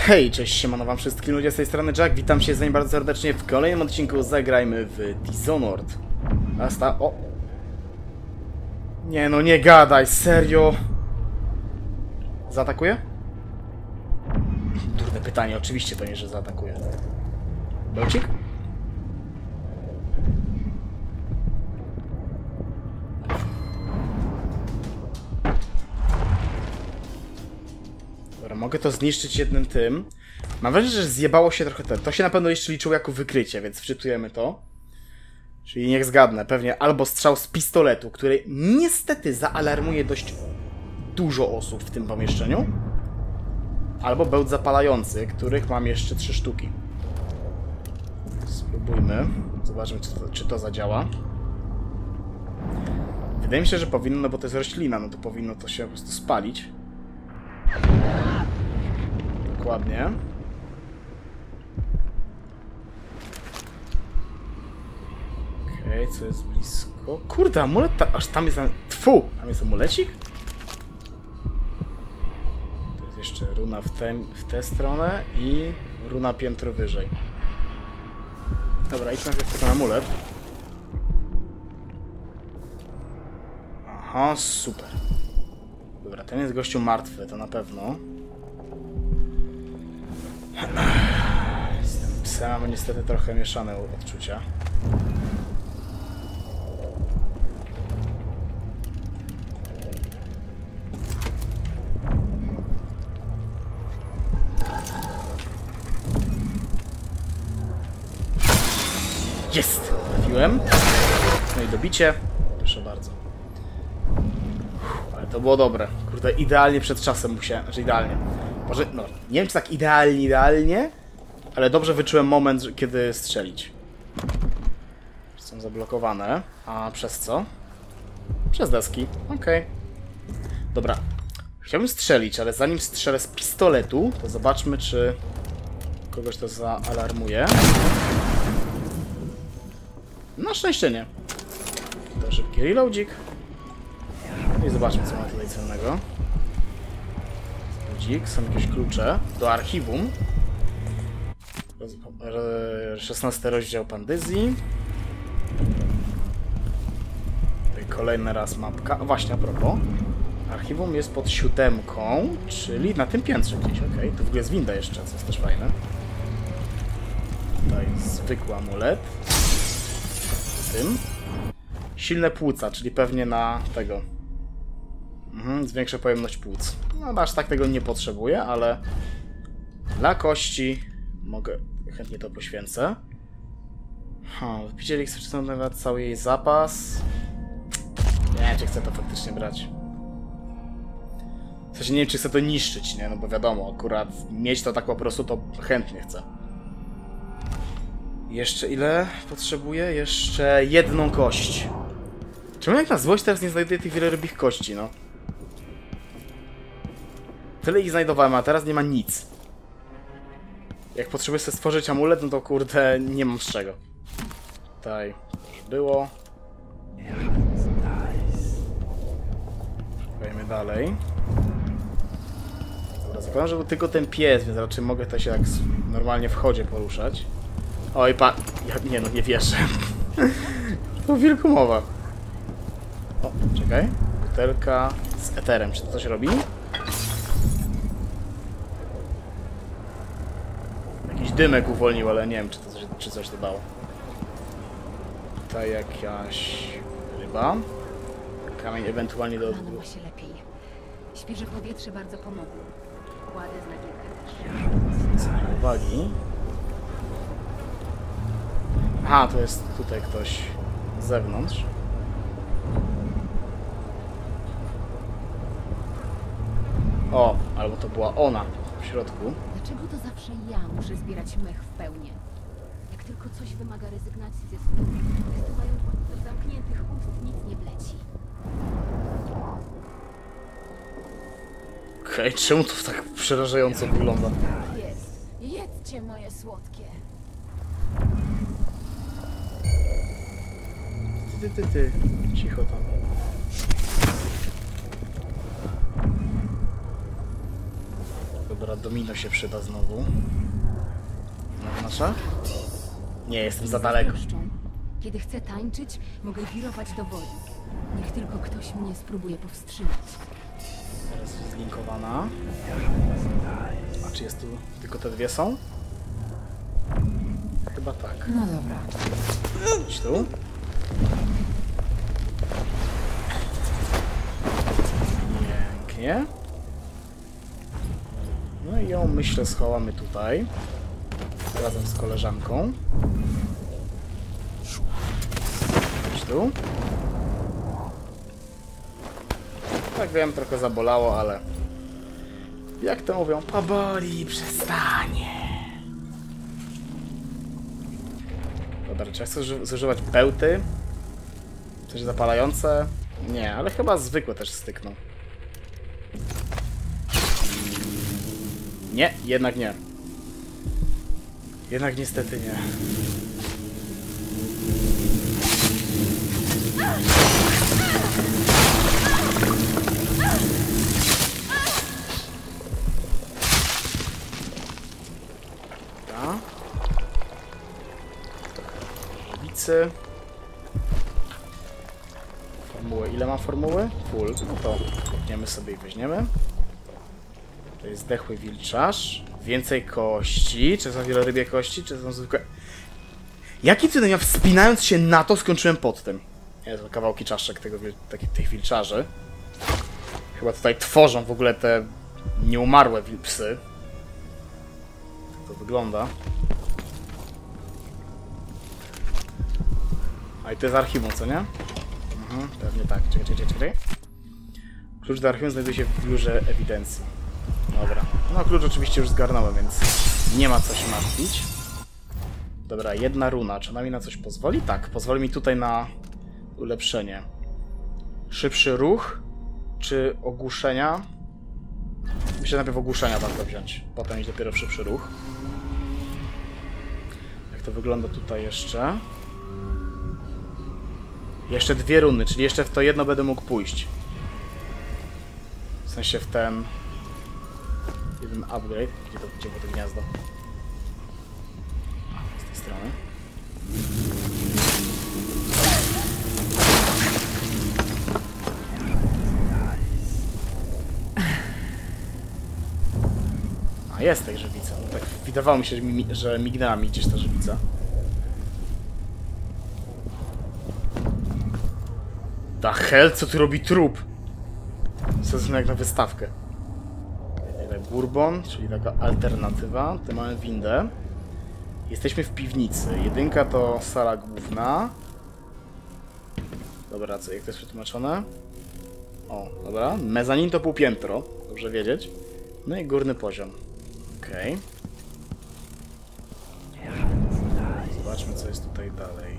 Hej, cześć, siemano wam wszystkim ludzie, z tej strony Jack, witam się z wami bardzo serdecznie w kolejnym odcinku Zagrajmy w Dishonored. O! Nie no, nie gadaj, serio? Zaatakuje? Durne pytanie, oczywiście to nie, że zaatakuje. Bełcik? Dobra, mogę to zniszczyć jednym tym. Mam wrażenie, że zjebało się trochę ten. To się na pewno jeszcze liczyło jako wykrycie, więc wczytujemy to. Czyli niech zgadnę, pewnie albo strzał z pistoletu, który niestety zaalarmuje dość dużo osób w tym pomieszczeniu. Albo bełt zapalający, których mam jeszcze 3 sztuki. Spróbujmy. Zobaczmy, czy to zadziała. Wydaje mi się, że powinno, no bo to jest roślina, no to powinno to się po prostu spalić. Dokładnie. Okej, co jest blisko? Kurde, amulet, aż tam jest... Tfu! Tam jest amulecik? To jest jeszcze runa w tę stronę i runa piętro wyżej. Dobra, idź najpierw ten amulet. Aha, super. Dobra, ten jest gościu martwy, to na pewno. Z tym psem mamy niestety trochę mieszane odczucia. Jest! Trafiłem. No i dobicie. Proszę bardzo. Ale to było dobre. Kurde, idealnie przed czasem musiałem... Znaczy idealnie. Może, no, nie wiem czy tak idealnie, ale dobrze wyczułem moment, kiedy strzelić. Są zablokowane. A przez co? Przez deski. Okej. Dobra. Chciałbym strzelić, ale zanim strzelę z pistoletu, to zobaczmy, czy kogoś to zaalarmuje. Na szczęście nie. To szybki reloadzik. I zobaczmy, co ma tutaj cennego. Budzik, są jakieś klucze do archiwum. 16 rozdział Pandyzji. Tutaj kolejny raz mapka. O, właśnie, a propos. Archiwum jest pod 7, czyli na tym piętrze gdzieś, okej. Tu w ogóle jest winda jeszcze, co jest też fajne. Tutaj zwykły amulet. Tym. Silne płuca, czyli pewnie na tego. Zwiększa pojemność płuc. No aż tak tego nie potrzebuję, ale dla kości mogę, chętnie to poświęcę. Wypicie eliksir czy nawet cały jej zapas. Nie wiem, czy chcę to faktycznie brać. W sensie nie wiem, czy chcę to niszczyć, nie? No bo wiadomo, akurat mieć to tak po prostu, to chętnie chcę. Jeszcze ile potrzebuję? Jeszcze jedną kość. Czemu jak na złość teraz nie znajduję tych wielorybich kości, no? Tyle ich znajdowałem, a teraz nie ma nic. Jak potrzebuję sobie stworzyć amulet, no to kurde, nie mam z czego. Tutaj już było. Szukajmy dalej. Dobra, zakładam, że był tylko ten pies, więc raczej mogę to się jak normalnie w chodzie poruszać. Oj, nie no, nie wierzę. To o wilku mowa. O, czekaj. Butelka z eterem. Czy to coś robi? Jakiś dymek uwolnił, ale nie wiem, czy coś to dało. Tutaj jakaś ryba. Kamień ewentualnie do... Zastanówmy się lepiej. Świeże powietrze bardzo pomogło. Kładę znaki też. Cenię uwagi. Aha, to jest tutaj ktoś z zewnątrz. O, albo to była ona w środku. Dlaczego to zawsze ja muszę zbierać mech w pełni? Jak tylko coś wymaga rezygnacji ze snu, wysyłają do zamkniętych ust, nic nie wleci. Okej, czemu to tak przerażająco wygląda? Jedzcie moje słodkie. Ty. Cicho tam. Dobra, domino się przyda znowu. Znowu nasza? Nie, jestem za daleko. Zazdroszczą. Kiedy chcę tańczyć, mogę wirować do woli. Niech tylko ktoś mnie spróbuje powstrzymać. Teraz zlinkowana. A czy jest tu tylko te dwie są? Chyba tak. No dobra. Idź tu. Pięknie. No i ją, myślę, schowamy tutaj. Razem z koleżanką. Idź tu. Tak wiem, trochę zabolało, ale... Jak to mówią? Poboli, przestanie. Dobra, czy ja chcę zużywać bełty? Coś zapalające? Nie, ale chyba zwykłe też stykną. Nie, jednak nie. Jednak niestety nie. Dobra. Żywicy. Formuły. Ile ma formuły? Full. No to kopniemy sobie i weźmiemy. To jest zdechły wilczarz. Więcej kości. Czy są wielorybie kości, czy są zwykłe... Jaki cudem ja wspinając się na to skończyłem pod tym? Nie, to kawałki czaszek tych wilczarzy. Chyba tutaj tworzą w ogóle te nieumarłe psy. Tak to wygląda. A i to jest archiwum, co nie? Mhm, pewnie tak. Czekaj. Klucz do archiwum znajduje się w biurze ewidencji. Dobra. No klucz oczywiście już zgarnąłem, więc nie ma co się martwić. Dobra, jedna runa. Czy ona mi na coś pozwoli? Tak, pozwoli mi tutaj na ulepszenie. Szybszy ruch, czy ogłuszenia? Myślę najpierw ogłuszenia warto wziąć. Potem iść dopiero w szybszy ruch. Jak to wygląda tutaj jeszcze? Jeszcze dwie runy, czyli jeszcze w to jedno będę mógł pójść. W sensie w ten... jeden upgrade. Gdzie było to gniazdo? Z tej strony. A, jest tej żywica. No tak wydawało mi się, że mignęła mi gdzieś ta żywica. Da hell, co tu robi trup? Sensowne jak na wystawkę. Bourbon, czyli taka alternatywa. Tutaj mamy windę. Jesteśmy w piwnicy. Jedynka to sala główna. Dobra, co, jak to jest przetłumaczone? O, dobra. Mezanin to półpiętro. Dobrze wiedzieć. No i górny poziom. Okej. Zobaczmy, co jest tutaj dalej.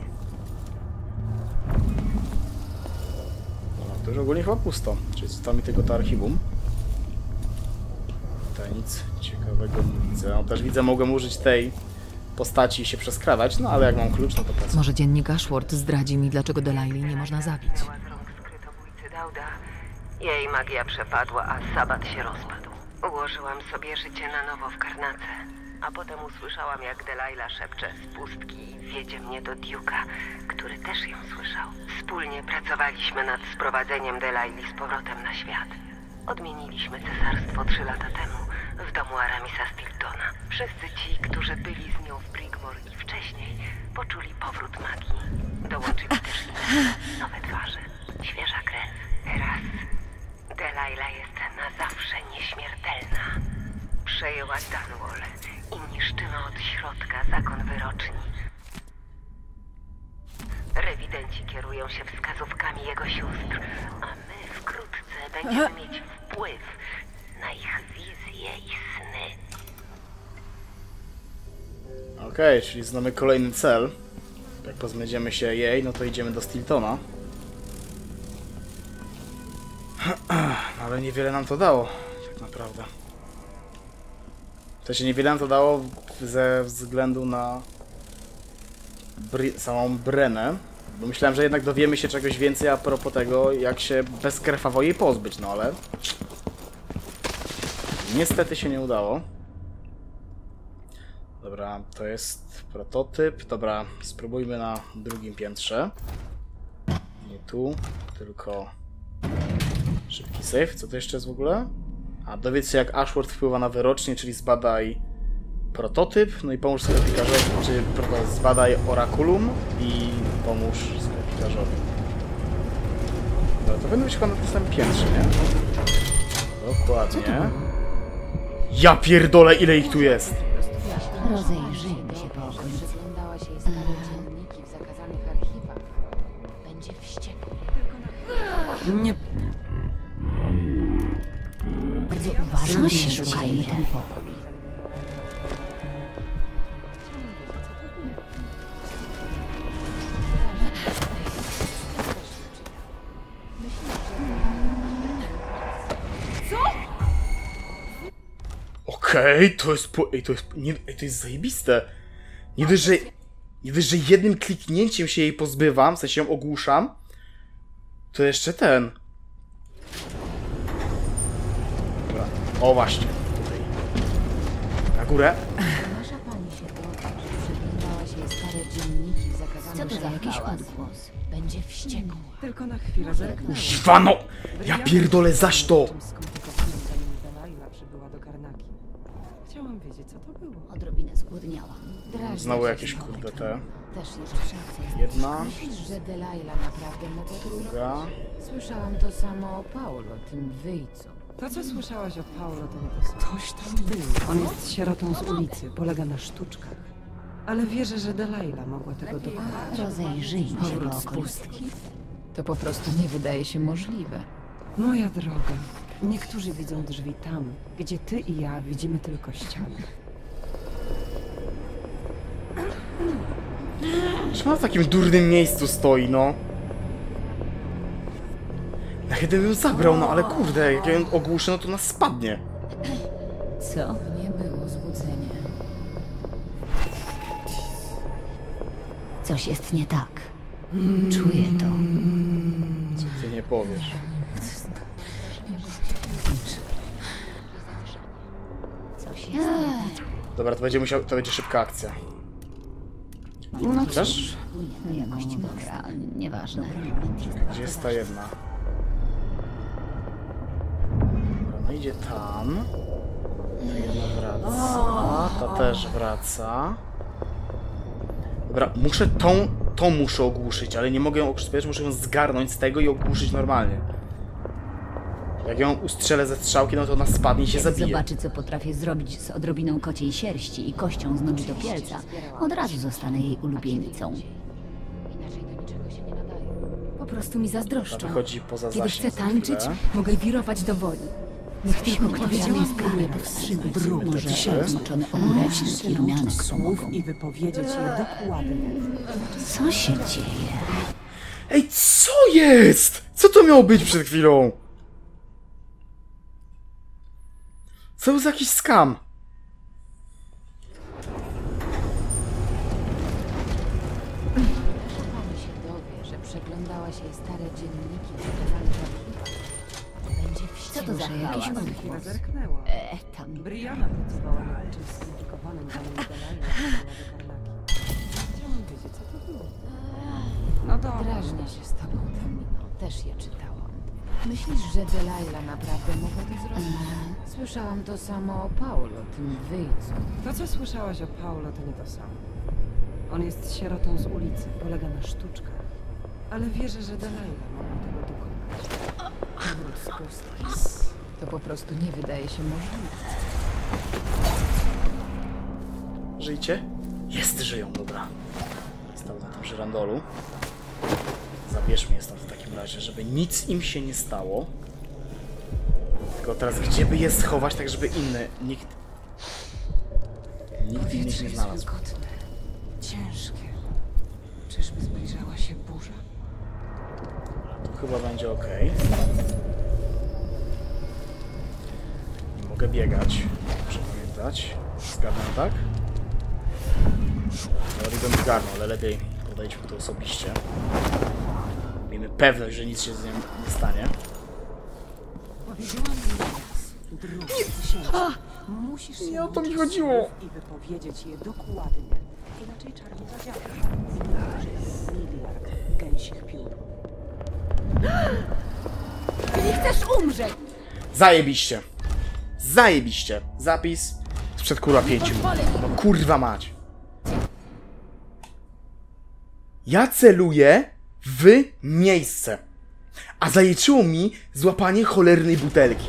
No, to już ogólnie chyba pusto. Czyli zostało mi tylko to archiwum. Tutaj nic ciekawego nie widzę. No, też widzę, mogłem użyć tej postaci i się przeskradać, no ale jak mam klucz, no to po co? Może dziennik Ashworth zdradzi mi, dlaczego Delaili nie można zabić. Jej magia przepadła, a sabat się rozpadł. Ułożyłam sobie życie na nowo w Karnace, a potem usłyszałam, jak Delilah szepcze z pustki i wiedzie mnie do Duke'a, który też ją słyszał. Wspólnie pracowaliśmy nad sprowadzeniem Delaili z powrotem na świat. Odmieniliśmy cesarstwo 3 lata temu w domu Aramisa Stiltona. Wszyscy ci, którzy byli z nią w Brigmore i wcześniej, poczuli powrót magii. Dołączyli też inne, nowe twarze, świeża krew. Teraz Delilah jest na zawsze nieśmiertelna. Przejęła Dunwall i niszczymy od środka zakon wyroczni. Rewidenci kierują się wskazówkami jego sióstr, a my wkrótce będziemy mieć wpływ na ich wizje i sny. Okej, czyli znamy kolejny cel. Jak pozbędziemy się jej, no to idziemy do Stiltona. Ale niewiele nam to dało, tak naprawdę. W sensie niewiele nam to dało ze względu na samą Brenę. Bo myślałem, że jednak dowiemy się czegoś więcej a propos tego, jak się bezkrwawo jej pozbyć, no ale... Niestety się nie udało. Dobra, to jest prototyp. Dobra, spróbujmy na drugim piętrze. Nie tu, tylko szybki save. Co to jeszcze jest w ogóle? A dowiedz się, jak Ashworth wpływa na wyrocznie, czyli zbadaj prototyp, no i pomóż sklepikarzowi, czy zbadaj orakulum i pomóż sklepikarzowi. Dobra, to będę być chyba na tym samym piętrze, nie? Dokładnie. Ja pierdolę, ile ich tu jest! Rozejrzyjmy się po okolicy. Przeglądała się jej stare dzienniki w zakazanych archiwach. Będzie wściekła. Nie. Bardzo uważnie szukajmy ten pokój. Okej, to jest Ej, to jest zajebiste. Nie dość, że jednym kliknięciem się jej pozbywam, w sensie ją ogłuszam, to jeszcze ten. Dobra. O, właśnie. Tutaj. Na górę. Nasza pani się dowie, że przeglądała się jej stare dzienniki w zakazanych Co to za jakiś archiwach. odgłos? Będzie wściekła. Tylko na chwilę zerknęłam. Kuźwa, no! Ja pierdolę zaś to! Czym skomplikowałem, zanim Delaila przybyła do Karnaki. Chciałam wiedzieć, co to było. Odrobinę zgłodniałam. Drażni Znowu się jakieś znowu. kurde te. Też jeszcze Jedna, Myślisz, że Delaila naprawdę mogła to zrobić? druga. Słyszałam to samo o Paulo, tym wyjcu. To, co słyszałaś o Paulo, to nie to samo. Ktoś tam był. On jest sierotą z ulicy, polega na sztuczkach. Ale wierzę, że Delaila mogła tego dokonać. Rozejrzyjmy się po Powrót z okolicy. pustki? To po prostu nie wydaje się możliwe. Moja droga, niektórzy widzą drzwi tam, gdzie ty i ja widzimy tylko ściany. Czemu ona w takim durnym miejscu stoi, no? Ja gdybym ją zabrał, no ale kurde, jak ja ją ogłuszę, no to nas spadnie. Co? Nie było złudzenie. Coś jest nie tak. Czuję to. Co ty nie powiesz? Coś jest nie tak. Dobra, to będzie szybka akcja. No Chcesz? cóż, jakość mokra, nieważne. Gdzie jest ta jedna? Dobra, no idzie tam. Ta jedna wraca. Ta też wraca. Dobra, muszę tą muszę ogłuszyć, ale nie mogę ją ogłuszyć, muszę ją zgarnąć z tego i ogłuszyć normalnie. Jak ją ustrzelę ze strzałki, no to ona spadnie i się Jak zabije. zobaczy, co potrafię zrobić z odrobiną kociej sierści i kością z nogi do pielca, od razu zostanę jej ulubienicą. Inaczej do niczego się nie nadaje. Po prostu mi Ta zazdroszczą. wychodzi poza Kiedy zasięg chcę za tańczyć, chwilę. mogę wirować do woli. Niech tylko ktoś Powiedziałam mnie skarbę zbierze. powstrzymać. Zobaczymy Może te trzy. zmoczony ogórecznik i rumianek Słów pomogą. i wypowiedzieć je dokładnie. Co się dzieje? Ej, co jest? Co to miało być przed chwilą? Co był za jakiś skam? Pani się dowie, że przeglądała się jej stare dzienniki w zakazanych archiwach. Będzie Co to za wściekła. jakiś Na chwilę odgłos? zerknęłam. Tam. Brianna pracowała na czymś skomplikowanym, zanim Delaila przybyła do Karnaki. Chciałam wiedzieć, co to było. No dobra. Drażnię się z tobą, Tamino. Też je czytałam. Myślisz, że Delaila naprawdę mogła to zrobić? Słyszałam to samo o Paulo, tym wyjcu. To, co słyszałaś o Paulo, to nie to samo. On jest sierotą z ulicy, polega na sztuczkach. Ale wierzę, że Delaila mogła tego dokonać. Powrót z pustki. To po prostu nie wydaje się możliwe. Żyjcie? Jest, żyją, dobra. Stał na tym żyrandolu. Zabierzmy je stąd w takim razie, żeby nic im się nie stało. Tylko teraz, gdzie by je schować, tak żeby nikt innych nie znalazł. wilgotne, ciężkie. Czyżby zbliżała się burza? Tu chyba będzie ok. Nie mogę biegać, muszę pamiętać. Zgarnę, tak? No, bym zgarnął, ale lepiej podejdźmy tu osobiście. Miejmy pewność, że nic się z nią nie stanie. Powiedziałam jej raz, Drugie księcia. Musisz się Nie o to mi nauczyć chodziło. słów i wypowiedzieć je dokładnie. Inaczej czar nie zadziała. Miliard gęsich piór. Czyli chcesz umrzeć! Zajebiście. Zajebiście. Zapis sprzed kurwa 5 minut. No kurwa mać. Ja celuję w miejsce. A zaliczyło mi złapanie cholernej butelki.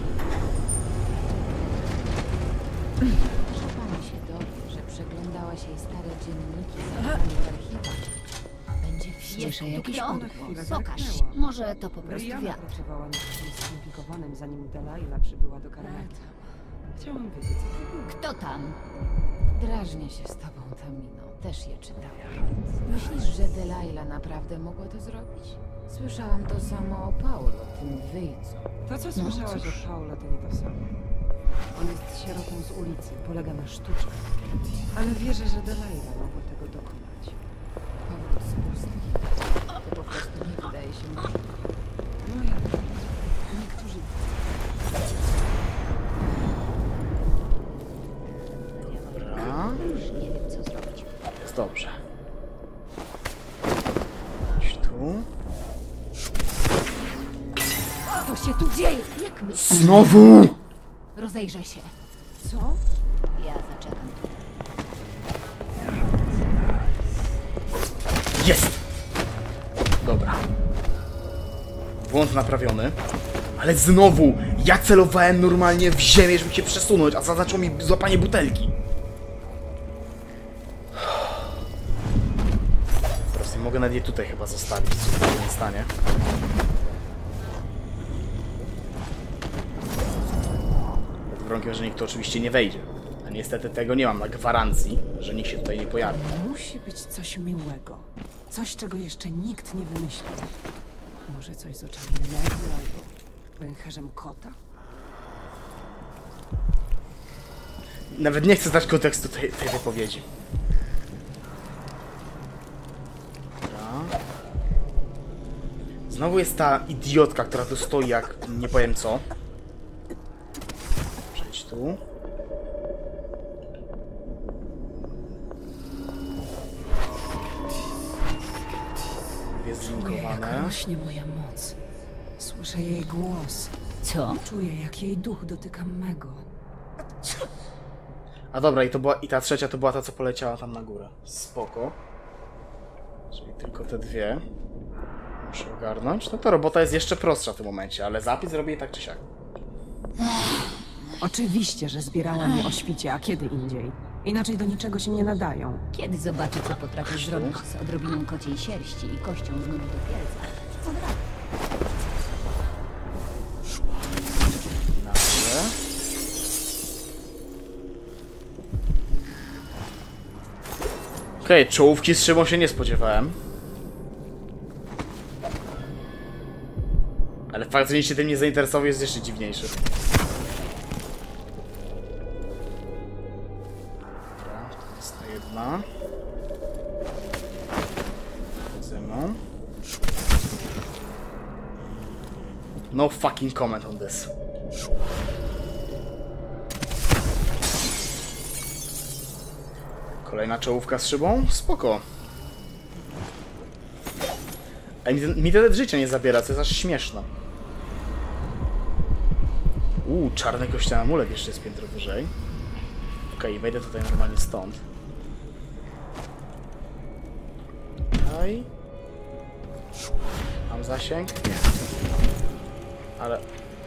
Pani się dowie, że przeglądałaś jej stare dzienniki zachowań w archiwach. Będzie Słyszę jakiś Kto? odgłos. Pokaż. Zniknęła. Może to po prostu Brianna wiatr. pracowała nad czymś skomplikowanym, zanim Delaila przybyła do Karnatu. Chciałam wiedzieć, co to było. Kto tam? Drażnię się z tobą, Tamino. Też je czytałam. Myślisz, że Delaila naprawdę mogła to zrobić? Słyszałam to samo o Paulo, tym wyjcu. To, co słyszałaś o Paulo, to nie to samo. On jest sierotą z ulicy, polega na sztuczkach. Ale wierzę, że Delaila mogła tego dokonać. Powrót z pustki. To po prostu nie wydaje się możliwe. No ja niektórzy... Dobra. Już nie wiem, co zrobić. Jest dobrze. Chodź tu. Co się tu dzieje? Jak myślisz? Znowu! Rozejrzę się. Co? Ja zaczekam tu. Jest! Dobra. Błąd naprawiony. Ale znowu! Ja celowałem normalnie w ziemię, żeby się przesunąć, a zaznaczyło mi złapanie butelki. Teraz nie mogę nawet je tutaj chyba zostawić, co się nie stanie. Pod warunkiem, że nikt tu oczywiście nie wejdzie. A niestety tego nie mam na gwarancji, że nikt się tutaj nie pojawi. Musi być coś miłego. Coś, czego jeszcze nikt nie wymyślił. Może coś z oczami lewu albo pęcherzem kota? Nawet nie chcę znać kontekstu tej wypowiedzi. Dobra. Znowu jest ta idiotka, która tu stoi jak nie powiem co. Przejdź tu. Jest Czuję, jak zlinkowane. rośnie moja moc. Słyszę jej głos. Co? Czuję, jak jej duch dotyka mego. A dobra, i ta trzecia to była ta, co poleciała tam na górę. Spoko. Czyli tylko te dwie. Muszę ogarnąć. No to robota jest jeszcze prostsza w tym momencie, ale zapis robię i tak czy siak. Oczywiście, że zbierałam je o świcie, a kiedy indziej. Inaczej do niczego się nie nadają. Kiedy zobaczę, co potrafisz zrobić z odrobiną kociej sierści i kością z nóg do pielca? Od razu. Dobrze. Okej, czołówki z szybą się nie spodziewałem. Ale fakt, że nikt się tym nie zainteresował, jest jeszcze dziwniejszy. Dobra, to jest ta jedna. Chodź ze mną. No fucking comment on this. Kolejna czołówka z szybą? Spoko. A mi tyle życia nie zabiera, co jest aż śmieszne. Czarny kościany amulet jeszcze jest piętro wyżej. Okej, wejdę tutaj normalnie stąd. Okej. Mam zasięg? Nie. Ale...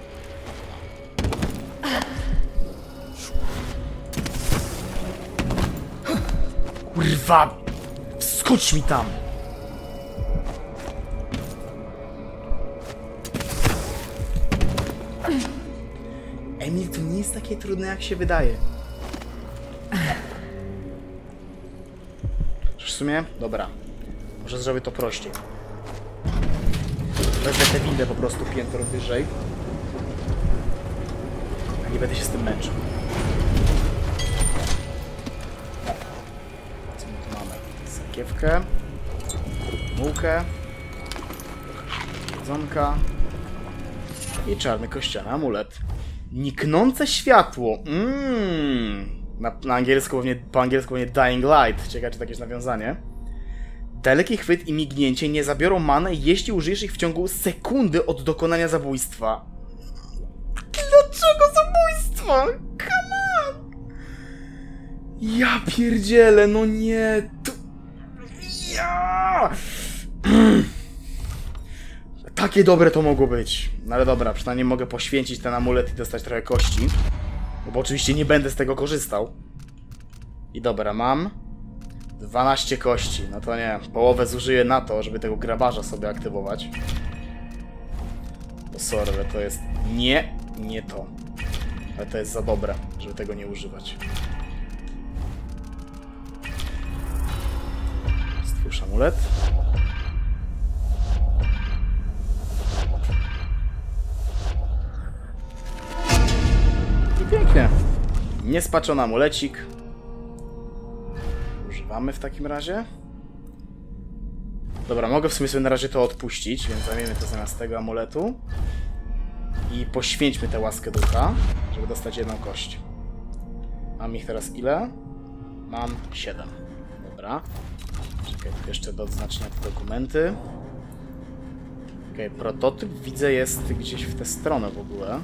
Kurwa! Wskocz mi tam! Emil, to nie jest takie trudne, jak się wydaje. W sumie? Dobra. Może zrobię to prościej. Wezmę tę windę po prostu piętro wyżej. A nie będę się z tym męczył. Co my tu mamy? Sakiewkę. Mułkę. Jedzonka. I czarny kościany amulet. Niknące światło. Na angielsku pewnie, po angielsku pewnie Dying Light. Ciekawe, czy to jakieś nawiązanie. Daleki chwyt i mignięcie nie zabiorą many, jeśli użyjesz ich w ciągu sekundy od dokonania zabójstwa. Dlaczego zabójstwa? Come on! Ja pierdzielę, no nie. Ja! Takie dobre to mogło być. No ale dobra, przynajmniej mogę poświęcić ten amulet i dostać trochę kości. No bo oczywiście nie będę z tego korzystał. I dobra, mam 12 kości. No to nie, połowę zużyję na to, żeby tego grabarza sobie aktywować. Bo sorry, ale to jest nie to. Ale to jest za dobre, żeby tego nie używać. Stwórz amulet. I pięknie. Niespaczony amulecik. Używamy w takim razie. Dobra, mogę w sumie sobie na razie to odpuścić, więc zajmiemy to zamiast tego amuletu. I poświęćmy tę łaskę ducha, żeby dostać jedną kość. Mam ich teraz ile? Mam 7. Dobra. Czekaj, jeszcze do odznaczenia te dokumenty. Okej, prototyp widzę jest gdzieś w tę stronę w ogóle.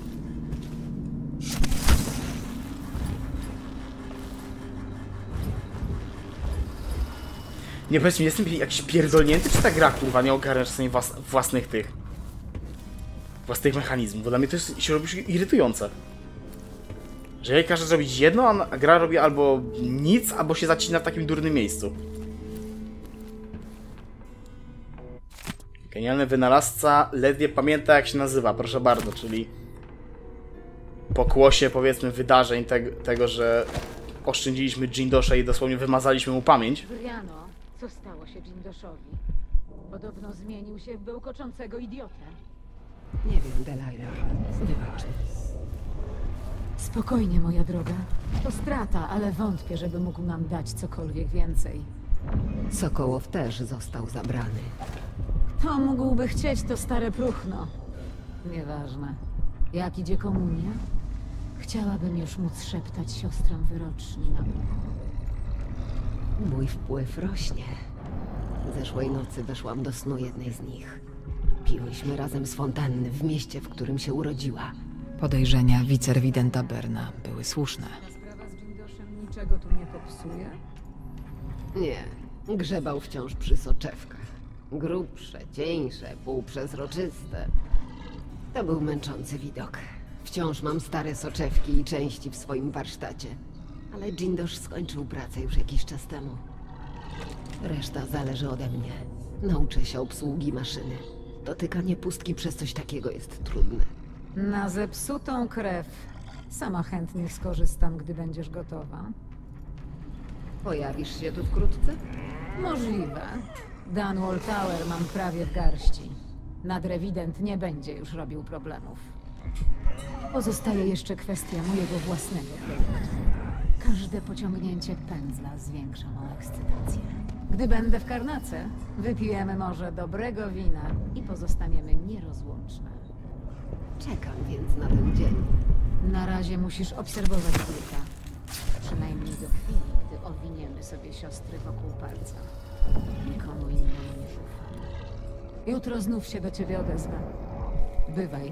Nie, powiedz mi, jestem jakiś pierdolnięty, czy ta gra, kurwa, nie ogarnia czasami własnych mechanizmów, bo dla mnie to się robi irytujące. Że ja każę zrobić jedno, a gra robi albo nic, albo się zacina w takim durnym miejscu. Genialny wynalazca ledwie pamięta, jak się nazywa, proszę bardzo, czyli pokłosie, powiedzmy, wydarzeń tego, że oszczędziliśmy Jindosza i dosłownie wymazaliśmy mu pamięć. Briano, co stało się Jindoszowi? Podobno zmienił się w bełkoczącego idiotę. Nie wiem, Delilah. Wybacz. Spokojnie, moja droga. To strata, ale wątpię, żeby mógł nam dać cokolwiek więcej. Sokołow też został zabrany. To mógłby chcieć, to stare próchno. Nieważne. Jak idzie komunia? Chciałabym już móc szeptać siostrom wyroczni na ucho. Mój wpływ rośnie. Zeszłej nocy weszłam do snu jednej z nich. Piłyśmy razem z fontanny w mieście, w którym się urodziła. Podejrzenia wicerewidenta Berna były słuszne. Ta sprawa z Jindoszem niczego tu nie popsuje? Nie, grzebał wciąż przy soczewkach. Grubsze, cieńsze, półprzezroczyste. To był męczący widok. Wciąż mam stare soczewki i części w swoim warsztacie. Ale Jindosz skończył pracę już jakiś czas temu. Reszta zależy ode mnie. Nauczę się obsługi maszyny. Dotykanie pustki przez coś takiego jest trudne. Na zepsutą krew. Sama chętnie skorzystam, gdy będziesz gotowa. Pojawisz się tu wkrótce? Możliwe. Dunwall Tower mam prawie w garści. Nadrewident nie będzie już robił problemów. Pozostaje jeszcze kwestia mojego własnego projektu. Każde pociągnięcie pędzla zwiększa mą ekscytację. Gdy będę w Karnace, wypijemy może dobrego wina i pozostaniemy nierozłączne. Czekam więc na ten dzień. Na razie musisz obserwować wilka. Przynajmniej do chwili, gdy owiniemy sobie siostry wokół palca. Nikomu innemu nie ufam. Jutro znów się do ciebie odezwę. Bywaj.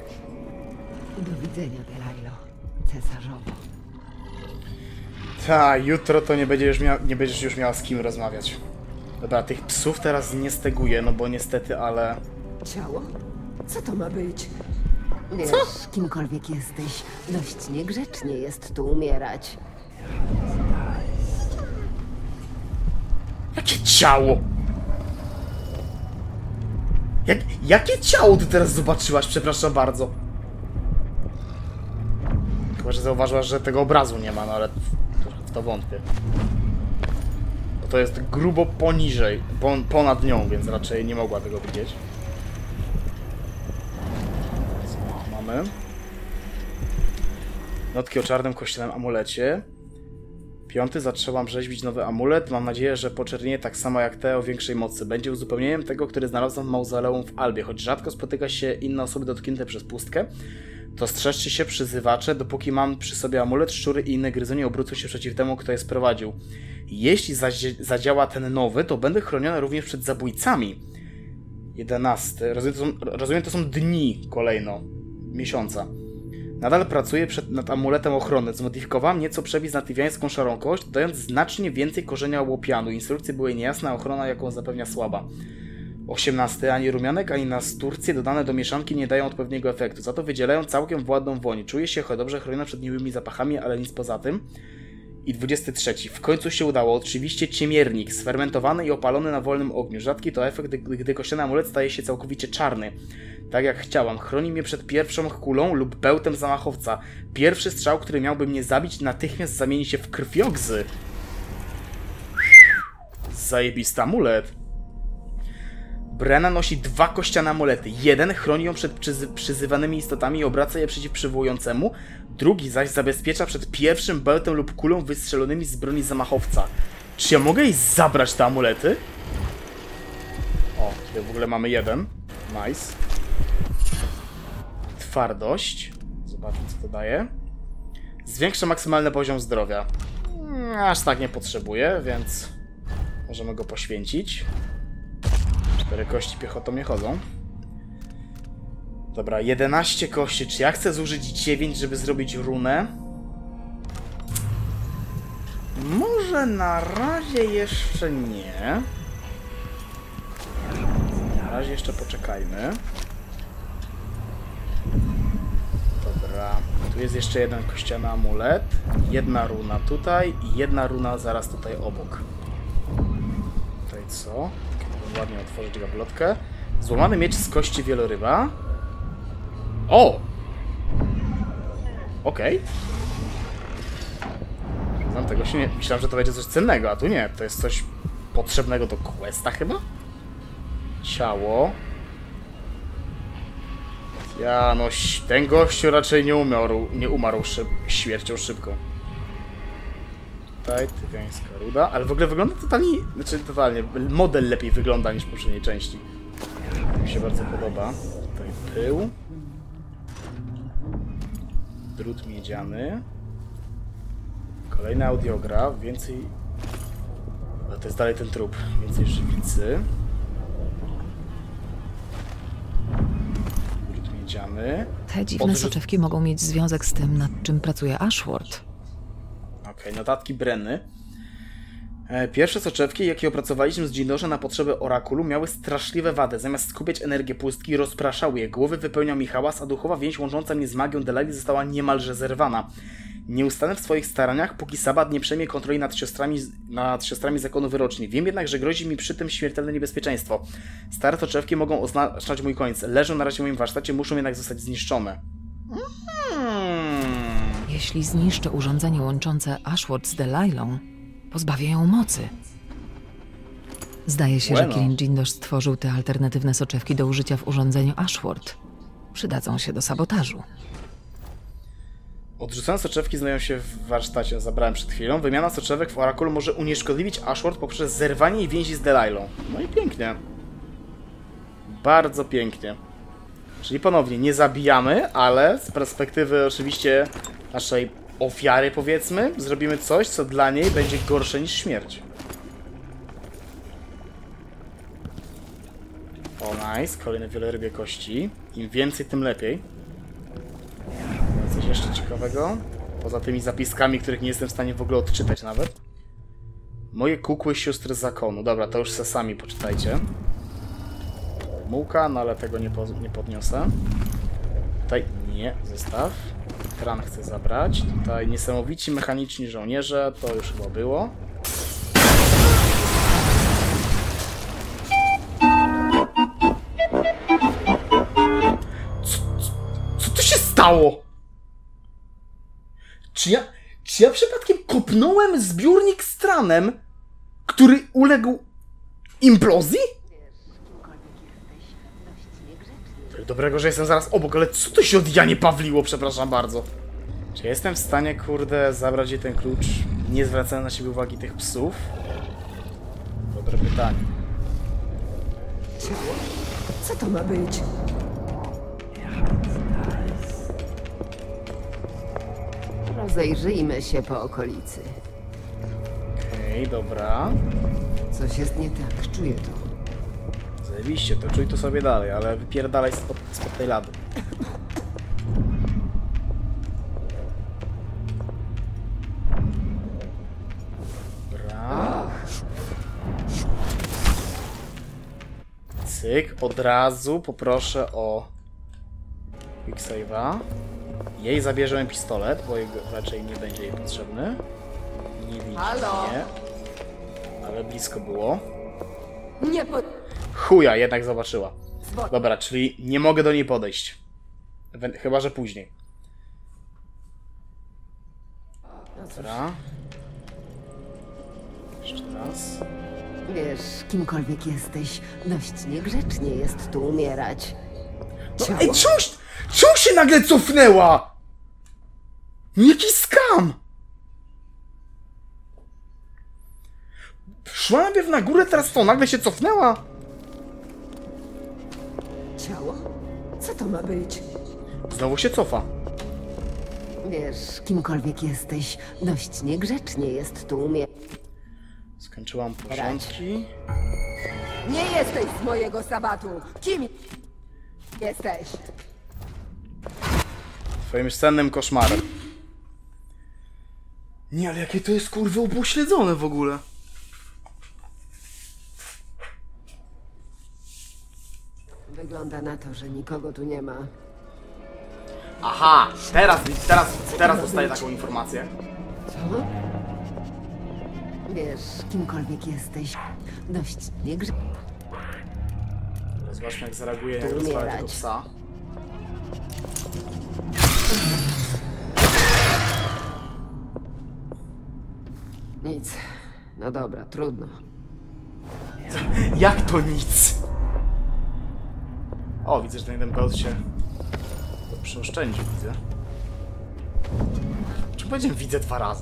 Do widzenia, Delilo. Cesarzowo. Ta, jutro to nie będziesz już miała z kim rozmawiać. Dobra, tych psów teraz nie steguję, no bo niestety, ale... Ciało? Co to ma być? Wiesz, kimkolwiek jesteś, dość niegrzecznie jest tu umierać. Jakie ciało? Jakie ciało ty teraz zobaczyłaś? Przepraszam bardzo. Chyba, że zauważyłaś, że tego obrazu nie ma, no ale w to wątpię. Bo to jest grubo poniżej, ponad nią, więc raczej nie mogła tego widzieć. Co mamy? Notki o czarnym kościelnym amulecie. 5. Zaczęłam rzeźbić nowy amulet. Mam nadzieję, że poczernieje tak samo jak te o większej mocy. Będzie uzupełnieniem tego, który znalazłam w mauzoleum w Albie. Choć rzadko spotyka się inne osoby dotknięte przez pustkę, To strzeżcie się, przyzywacze, dopóki mam przy sobie amulet, szczury i inne gryzonie obrócą się przeciw temu, kto je sprowadził. Jeśli zadziała ten nowy, to będę chroniona również przed zabójcami. 11. Rozumiem, to są dni kolejno. Miesiąca. Nadal pracuję nad amuletem ochrony. Zmodyfikowałem nieco przepis na tywiańską szarą kość, dodając znacznie więcej korzenia łopianu. Instrukcje były niejasne, a ochrona jaką zapewnia słaba. 18. Ani rumianek, ani nasturcje dodane do mieszanki nie dają odpowiedniego efektu. Za to wydzielają całkiem ładną woń. Czuję się dobrze chroniona przed miłymi zapachami, ale nic poza tym. I 23. W końcu się udało. Oczywiście ciemiernik, sfermentowany i opalony na wolnym ogniu. Rzadki to efekt, gdy kościany amulet staje się całkowicie czarny. Tak jak chciałam. Chroni mnie przed pierwszą kulą lub bełtem zamachowca. Pierwszy strzał, który miałby mnie zabić, natychmiast zamieni się w krwiogzy. Zajebisty amulet. Brenna nosi 2 kościane amulety. Jeden chroni ją przed przyzywanymi istotami i obraca je przeciw przywołującemu. Drugi zaś zabezpiecza przed pierwszym bełtem lub kulą wystrzelonymi z broni zamachowca. Czy ja mogę jej zabrać te amulety? O, tutaj w ogóle mamy jeden. Nice. Twardość. Zobaczmy, co to daje. Zwiększa maksymalny poziom zdrowia. Aż tak nie potrzebuję, więc możemy go poświęcić. 4 kości piechotą nie chodzą. Dobra, 11 kości. Czy ja chcę zużyć 9, żeby zrobić runę? Może na razie jeszcze nie. Na razie jeszcze poczekajmy. Dobra, tu jest jeszcze jeden kościany amulet. Jedna runa tutaj i jedna runa zaraz tutaj obok. Tutaj co? Ładnie otworzyć gablotkę. Złamany miecz z kości wieloryba. O! Okej. Tego się nie... Myślałem, że to będzie coś cennego, a tu nie. To jest coś potrzebnego do questa chyba? Ciało. Ja, no, ten gościu raczej nie umarł śmiercią szybko. Tutaj tywiańska ruda, ale w ogóle wygląda totalnie, totalnie, model lepiej wygląda niż w poprzedniej części. To mi się bardzo podoba. Tutaj pył. Drut miedziany. Kolejny audiograf, więcej... Ale to jest dalej ten trup. Więcej żywicy. Drut miedziany. Te dziwne soczewki mogą mieć związek z tym, nad czym pracuje Ashworth. Okej, notatki Brenny. Pierwsze soczewki, jakie opracowaliśmy z Dżindorze na potrzeby Orakulu, miały straszliwe wady. Zamiast skupiać energię pustki, rozpraszały je. Głowy wypełniał mi hałas, a duchowa więź łącząca mnie z magią Delaili została niemalże zerwana. Nie ustanę w swoich staraniach, póki Sabat nie przejmie kontroli nad siostrami zakonu wyroczni. Wiem jednak, że grozi mi przy tym śmiertelne niebezpieczeństwo. Stare soczewki mogą oznaczać mój koniec. Leżą na razie w moim warsztacie, muszą jednak zostać zniszczone. Jeśli zniszczę urządzenie łączące Ashworth z Delailą, pozbawię ją mocy. Zdaje się, że Kirin Dżindosz stworzył te alternatywne soczewki do użycia w urządzeniu Ashworth. Przydadzą się do sabotażu. Odrzucone soczewki znajdują się w warsztacie, zabrałem przed chwilą. Wymiana soczewek w Orakulu może unieszkodliwić Ashworth poprzez zerwanie jej więzi z Delailą. No i pięknie. Bardzo pięknie. Czyli ponownie nie zabijamy, ale z perspektywy oczywiście naszej ofiary, powiedzmy, zrobimy coś, co dla niej będzie gorsze niż śmierć. O, nice. Kolejne wielorybie kości. Im więcej, tym lepiej. Coś jeszcze ciekawego? Poza tymi zapiskami, których nie jestem w stanie w ogóle odczytać nawet. Moje kukły sióstr zakonu. Dobra, to już se sami poczytajcie. Mułka, no ale tego nie podniosę. Tutaj nie, zostaw. Tran chcę zabrać. Tutaj niesamowici mechaniczni żołnierze, to już chyba było. Co to się stało? Czy ja przypadkiem kopnąłem zbiornik z Tranem, który uległ implozji? Dobrego, że jestem zaraz obok, ale co to się od Janie Pawliło, przepraszam bardzo. Czy jestem w stanie, kurde, zabrać jej ten klucz, nie zwracając na siebie uwagi tych psów? Dobre pytanie. Co to ma być? Rozejrzyjmy się po okolicy. Okej, dobra. Coś jest nie tak, czuję to. Zajebiście, to czuj to sobie dalej, ale wypierdalaj spod tej lady. Dobra. Cyk, od razu poproszę o quick save'a. Jej zabierzemy pistolet, bo jego raczej nie będzie jej potrzebny. Nie widzi mnie. Ale blisko było. Nie po... Chuja, jednak zobaczyła. Dobra, czyli nie mogę do niej podejść. Chyba, że później. Dobra. Jeszcze raz. Wiesz, kimkolwiek jesteś, dość niegrzecznie jest tu umierać. No, ej, czemu się nagle cofnęła? Jaki skam! Szła najpierw na górę, teraz to nagle się cofnęła. Ciało? Co to ma być? Znowu się cofa. Wiesz, kimkolwiek jesteś, dość niegrzecznie jest tu umierać. Skończyłam porządki. Nie jesteś z mojego sabatu! Kim jesteś? Twoim sennym koszmarem. Nie, ale jakie to jest kurwa upośledzone w ogóle. Wygląda na to, że nikogo tu nie ma. Aha, teraz dostaję taką informację. Co? Wiesz, kimkolwiek jesteś, dość niegrzecznie. Zobaczmy, jak zareaguje, jak rozwala tego psa. Nic. No dobra, trudno. Jak to nic? O, widzę, że ten jeden bełt się przeoszczędził, widzę. Czy powiedziałem widzę 2 razy?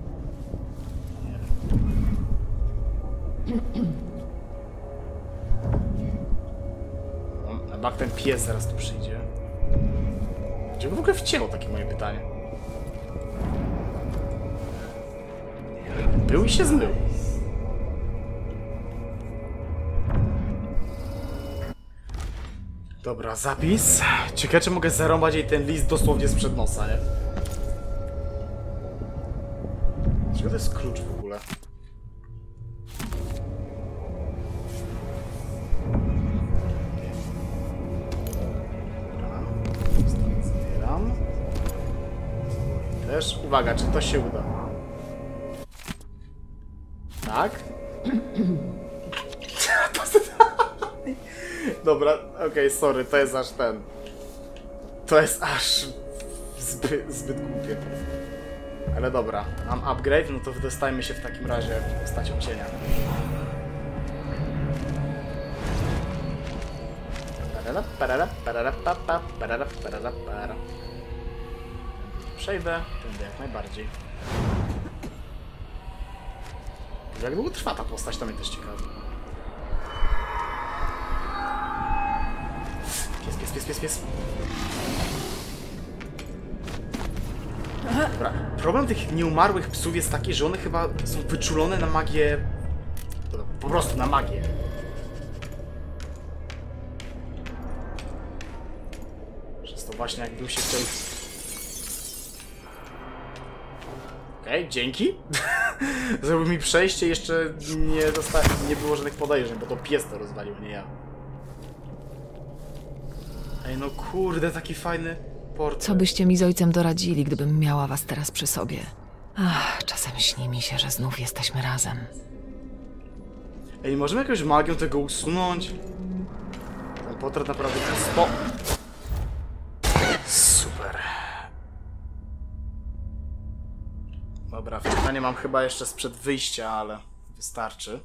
Na bak ten pies zaraz tu przyjdzie. Gdzie go w ogóle wcięło, takie moje pytanie? Był i się zmył. Dobra, zapis. Ciekawe, czy mogę zarąbać jej ten list dosłownie sprzed nosa, nie? Czego to jest klucz w ogóle? Dobra. Zbieram. Też, uwaga, czy to się uda? Tak? Dobra, okej, sorry, to jest aż ten... To jest aż... zbyt głupie. Ale dobra, mam upgrade, no to wydostajmy się w takim razie postacią cienia. Przejdę, tędy jak najbardziej. Jak długo trwa ta postać, to mnie też ciekawi. Pies. Dobra, problem tych nieumarłych psów jest taki, że one chyba są wyczulone na magię... Po prostu na magię. Przez to właśnie jakbym się chciał... Okej, dzięki. Zrobił mi przejście, jeszcze nie było żadnych podejrzeń, bo to pies to rozwalił, nie ja. Ej, no kurde, taki fajny portret. Co byście mi z ojcem doradzili, gdybym miała was teraz przy sobie? Ach, czasem śni mi się, że znów jesteśmy razem. Ej, możemy jakąś magią tego usunąć? Ten portret naprawdę jest to... Super. Dobra, wczytanie mam chyba jeszcze sprzed wyjścia, ale wystarczy.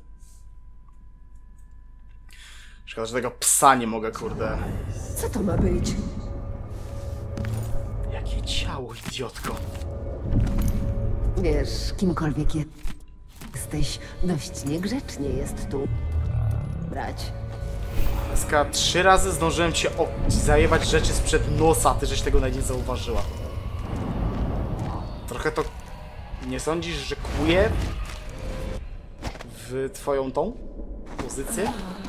Szkoda, że tego psa nie mogę, kurde. Co to ma być? Jakie ciało, idiotko. Wiesz, kimkolwiek jesteś, dość niegrzecznie jest tu brać. Laska, 3 razy zdążyłem cię zajebać rzeczy sprzed nosa, ty żeś tego nawet nie zauważyła. Trochę to... Nie sądzisz, że kłuje w twoją tą pozycję?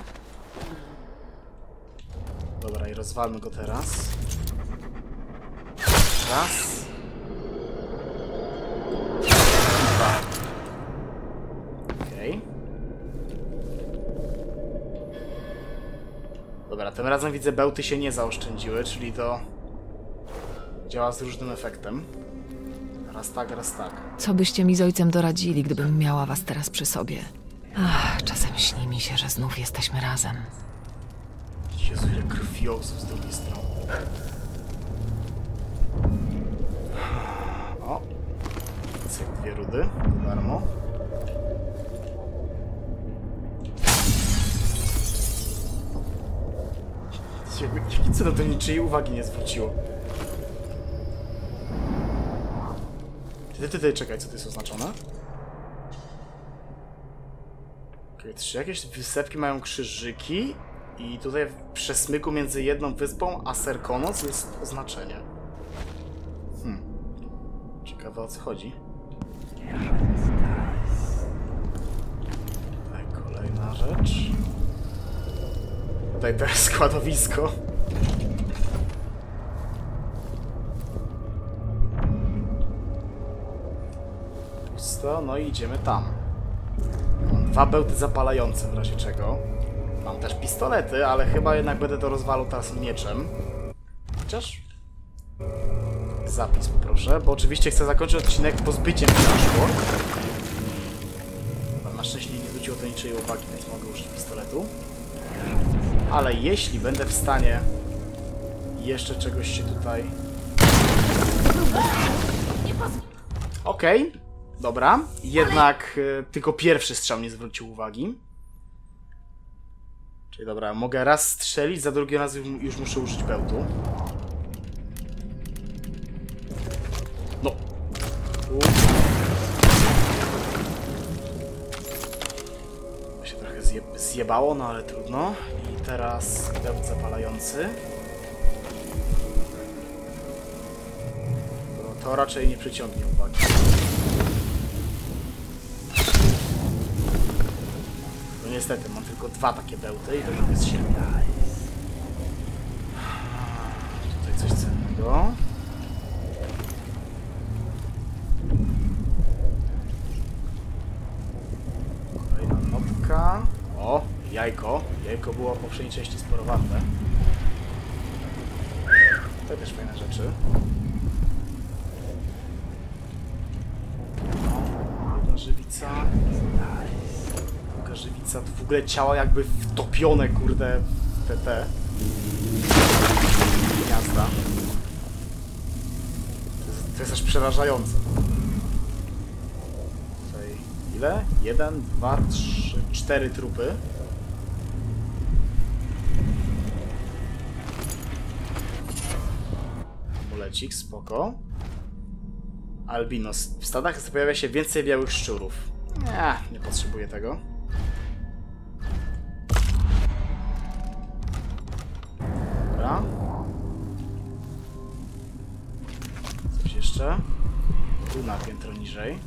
Dobra, i rozwalmy go teraz. Raz. Dwa. Okej. Dobra, tym razem widzę, bełty się nie zaoszczędziły, czyli to działa z różnym efektem. Raz tak, raz tak. Co byście mi z ojcem doradzili, gdybym miała was teraz przy sobie? Ach, czasem śni mi się, że znów jesteśmy razem. Jezu, ile krwiozów z drugiej strony. O! Cyk, 2 rudy, za darmo. Jakim cudem to niczyjej uwagi nie zwróciło? Ty, czekaj, co to jest oznaczone? Okej, 3 jakieś wysepki mają krzyżyki i tutaj w przesmyku między jedną wyspą a Serkonos jest oznaczenie. Ciekawe, o co chodzi. Tutaj kolejna rzecz. Tutaj też składowisko. Pusto, no i idziemy tam. Mam 2 bełty zapalające w razie czego. Mam też pistolety, ale chyba jednak będę to rozwalał teraz mieczem. Chociaż... Zapis poproszę, bo oczywiście chcę zakończyć odcinek pozbyciem się Ashworth. Na szczęście nie zwróciło to niczyjej uwagi, więc mogę użyć pistoletu. Ale jeśli będę w stanie jeszcze czegoś się tutaj... Okej, dobra. Jednak tylko pierwszy strzał nie zwrócił uwagi. Czyli dobra, mogę raz strzelić, za drugi raz już muszę użyć bełtu. No. To się trochę zjebało, no ale trudno. I teraz bełt zapalający. To raczej nie przyciągnie uwagi. No niestety, mam tylko 2 takie bełty i to już jest 7. Tutaj coś cennego. Kolejna notka. O, jajko. Jajko było w poprzedniej części sporo warte. To też fajne rzeczy. Jedna żywica. Druga żywica. To w ogóle ciała jakby wtopione, kurde, w te gniazda. To jest aż przerażające. Tutaj ile? 1, 2, 3, 4 trupy. Amulecik, spoko. Albinos. W stadach pojawia się więcej białych szczurów. Nie potrzebuję tego. Dobra. Coś jeszcze? Tu na piętro niżej.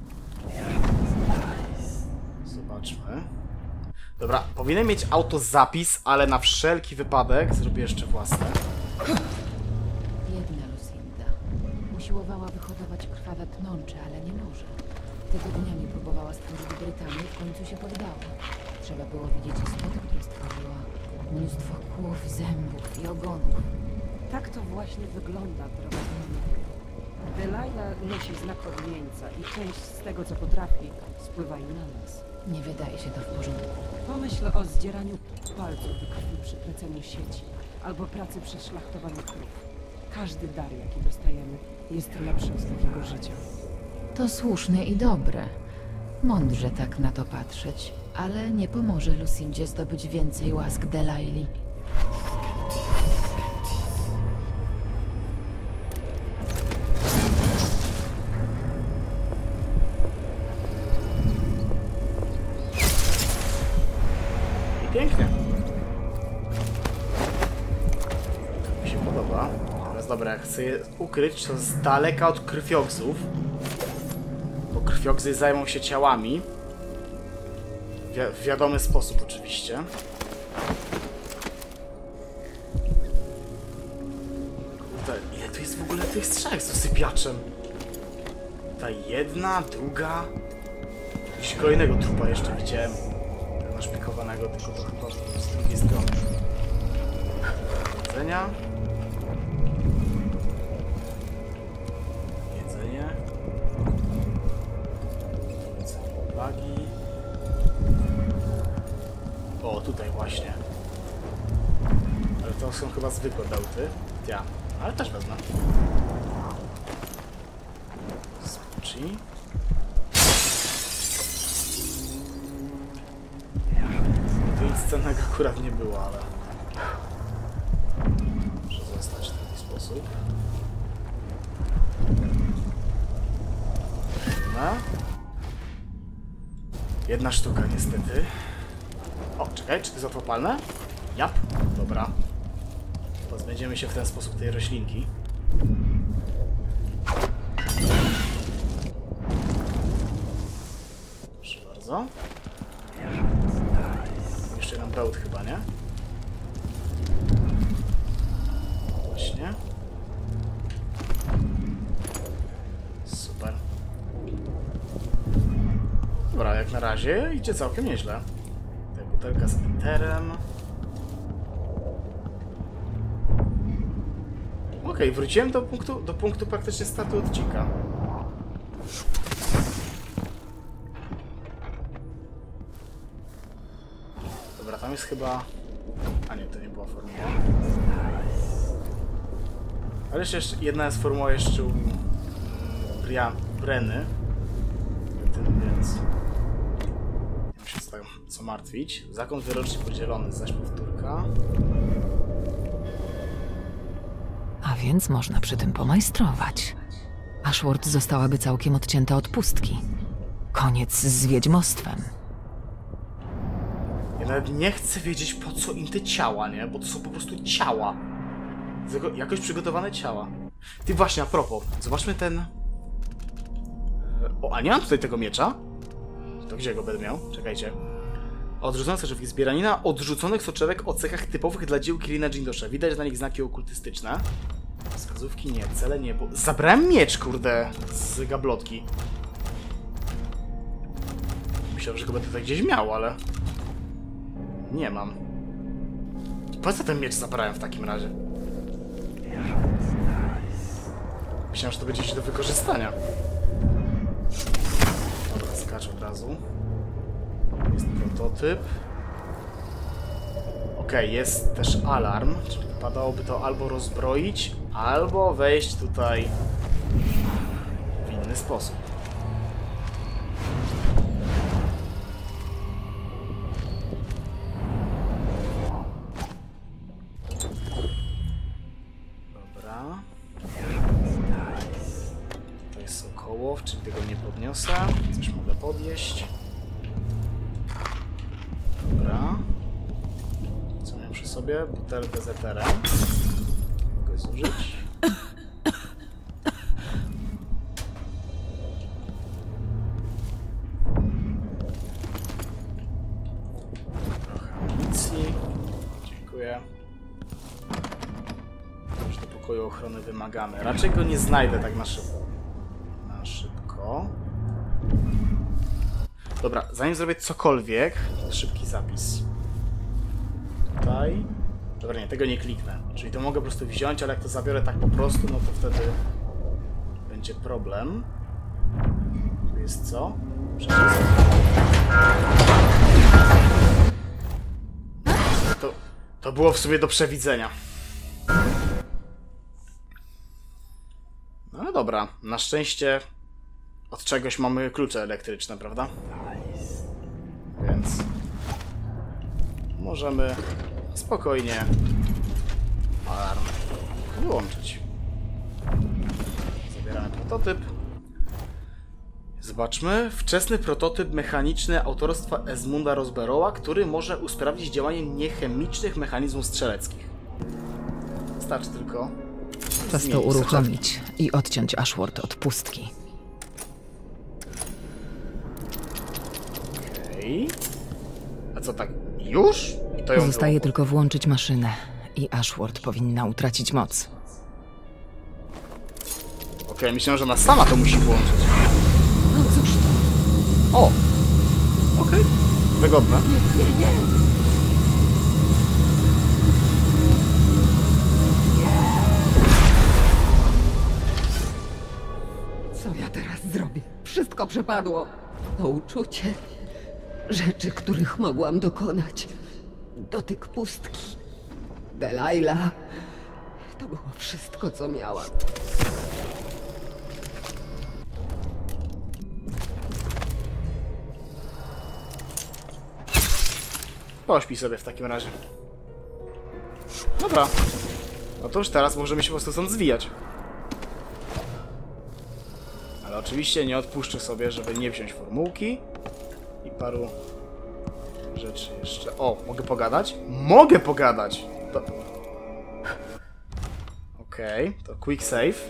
Zobaczmy. Dobra, powinienem mieć autozapis, ale na wszelki wypadek zrobię jeszcze własne. Biedna Lucinda. Usiłowała wyhodować krwawe pnącze, ale nie może. Tygodniami próbowała stworzyć Brytanię, w końcu się poddała. Trzeba było widzieć istoty, które stworzyła. Mnóstwo kłów, zębów i ogonów. Tak to właśnie wygląda, droga Dominik. Delilah nosi znak odmieńca i część z tego, co potrafi, spływa i na nas. Nie wydaje się to w porządku. Pomyśl o zdzieraniu palców i krwi przy pleceniu sieci, albo pracy przy szlachtowaniu krów. Każdy dar, jaki dostajemy, jest lepszy z takiego życia. To słuszne i dobre. Mądrze tak na to patrzeć, ale nie pomoże Lucindzie zdobyć więcej łask Delaili. I pięknie. To mi się podoba. Teraz dobra, jak chcę je ukryć, to z daleka od krwiowców. Bo krwiogzy zajmą się ciałami. W wiadomy sposób oczywiście. Kurde, ile tu jest w ogóle tych strzałek z usypiaczem? Ta jedna, druga... Jakiegoś kolejnego trupa jeszcze widziałem. Naszpikowanego, tylko to chyba z drugiej strony. Jedzenia. Jedzenie. Uwagi. O, tutaj właśnie. Ale to są chyba zwykłe bełty. Ja, ale też wezmę. Spuci. Tu nic cennego akurat nie było, ale... Muszę zostać w taki sposób. No. Jedna sztuka niestety. O, czekaj, czy to jest łatwopalne? Jap, dobra. Pozbędziemy się w ten sposób tej roślinki. Proszę bardzo. Jeszcze jeden bełt chyba, nie? Właśnie. Super. Dobra, jak na razie idzie całkiem nieźle. Ta butelka z enterem. Okej, wróciłem do punktu praktycznie startu odcinka. Dobra, tam jest chyba... A nie, to nie była formuła. Ale jeszcze jedna jest formuła jeszcze u Brenny. Więc... Nie mam się co martwić. Zakon wyroczny podzielony, zaś powtórka. A więc można przy tym pomajstrować. Ashworth zostałaby całkiem odcięta od pustki. Koniec z wiedźmostwem. Ja nawet nie chcę wiedzieć, po co im te ciała, nie? Bo to są po prostu ciała. Jakoś przygotowane ciała. Ty właśnie, a propos, zobaczmy ten... O, a nie mam tutaj tego miecza? To gdzie go będę miał? Czekajcie. Odrzucone soczewki. Zbieranina odrzuconych soczewek o cechach typowych dla dzieł Kirina Jindosza. Widać na nich znaki okultystyczne. Wskazówki nie, cele nie, bo... Zabrałem miecz, kurde, z gablotki. Myślałem, że go będę tutaj gdzieś miał, ale... Nie mam. Po co ten miecz zabrałem w takim razie? Myślałem, że to będzie gdzieś do wykorzystania. Dobra, skacz od razu. Jest prototyp. Okej, jest też alarm, czyli wypadałoby to albo rozbroić, albo wejść tutaj w inny sposób. Dobra. To jest sokołow, czyli tego nie podniosę. Coś mogę podjeść. Dobra. Co miałem przy sobie? Butelkę z eterem. Mogę zużyć. Trochę amunicji. Dziękuję. Już do pokoju ochrony wymagamy. Raczej go nie znajdę tak na szybko. Dobra, zanim zrobię cokolwiek, szybki zapis. Tutaj. Dobra, nie, tego nie kliknę. Czyli to mogę po prostu wziąć, ale jak to zabiorę tak po prostu, no to wtedy będzie problem. Tu jest co? To było w sumie do przewidzenia. No ale dobra, na szczęście od czegoś mamy klucze elektryczne, prawda? Więc możemy spokojnie alarm wyłączyć. Zabieramy prototyp. Zobaczmy. Wczesny prototyp mechaniczny autorstwa Esmunda Rosberrowa, który może usprawnić działanie niechemicznych mechanizmów strzeleckich. Wystarczy tylko Czas to uruchomić i odciąć Ashworth od pustki. Okej. A co tak? Już? I to ją Zostaje było. tylko włączyć maszynę i Ashworth powinna utracić moc. Okej, myślałem, że ona sama to musi włączyć. No cóż to? O! Okej. Wygodne. Co ja teraz zrobię? Wszystko przepadło. To uczucie. Rzeczy, których mogłam dokonać. Dotyk pustki. Delilah. To było wszystko, co miałam. Pośpij sobie w takim razie. Dobra. No to już teraz możemy się po prostu stąd zwijać. Ale oczywiście nie odpuszczę sobie, żeby nie wziąć formułki i paru rzeczy jeszcze. O, mogę pogadać? Mogę pogadać! To... Okej, to quick save.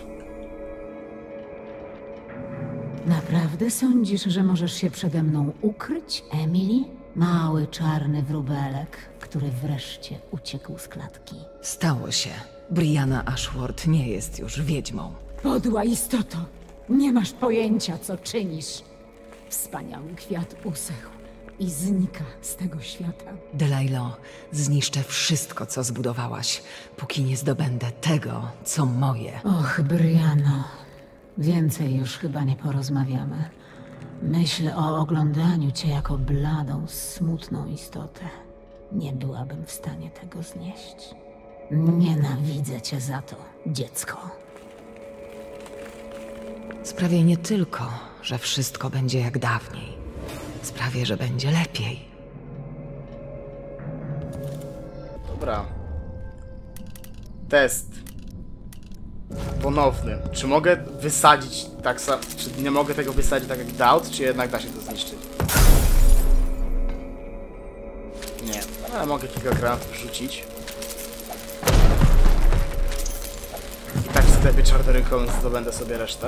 Naprawdę sądzisz, że możesz się przede mną ukryć, Emily? Mały czarny wróbelek, który wreszcie uciekł z klatki. Stało się. Brianna Ashworth nie jest już wiedźmą. Podła istoto! Nie masz pojęcia, co czynisz. Wspaniały kwiat usechł i znika z tego świata. Delilah, zniszczę wszystko, co zbudowałaś, póki nie zdobędę tego, co moje. Och, Brianno, więcej już chyba nie porozmawiamy. Myślę o oglądaniu cię jako bladą, smutną istotę. Nie byłabym w stanie tego znieść. Nienawidzę cię za to, dziecko. Sprawię nie tylko, że wszystko będzie jak dawniej. Sprawię, że będzie lepiej. Dobra. Test. Ponowny. Czy mogę wysadzić tak samo... Czy nie mogę tego wysadzić tak jak Doubt, czy jednak da się to zniszczyć? Nie. Ale mogę kilka granatów wrzucić. I tak w sklepie czarnorynkowych zdobędę sobie resztę.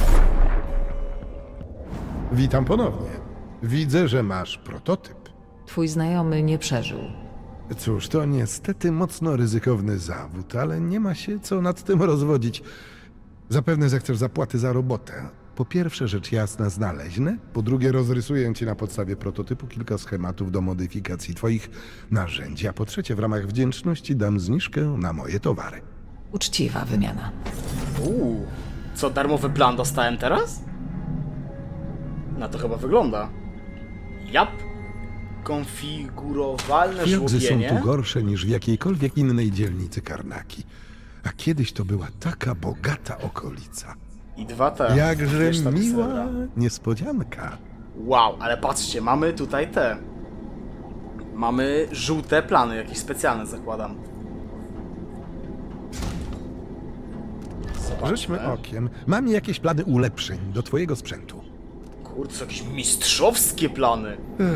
Witam ponownie. Widzę, że masz prototyp. Twój znajomy nie przeżył. Cóż, to niestety mocno ryzykowny zawód, ale nie ma się co nad tym rozwodzić. Zapewne zechcesz zapłaty za robotę. Po pierwsze, rzecz jasna, znaleźne. Po drugie, rozrysuję ci na podstawie prototypu kilka schematów do modyfikacji twoich narzędzi. A po trzecie, w ramach wdzięczności dam zniżkę na moje towary. Uczciwa wymiana. Co, darmowy plan dostałem teraz? Na to chyba wygląda. Jap. Konfigurowalne Fieldsy są żłobienie. tu gorsze niż w jakiejkolwiek innej dzielnicy Karnaki. A kiedyś to była taka bogata okolica. I dwa te. Jakże Wiesz, tak miła srebra. niespodzianka. Wow, ale patrzcie, mamy tutaj te. Mamy żółte plany, jakieś specjalne zakładam. Zobaczmy. Rzućmy okiem. Mam jakieś plany ulepszeń do twojego sprzętu. Kurczę, jakieś mistrzowskie plany.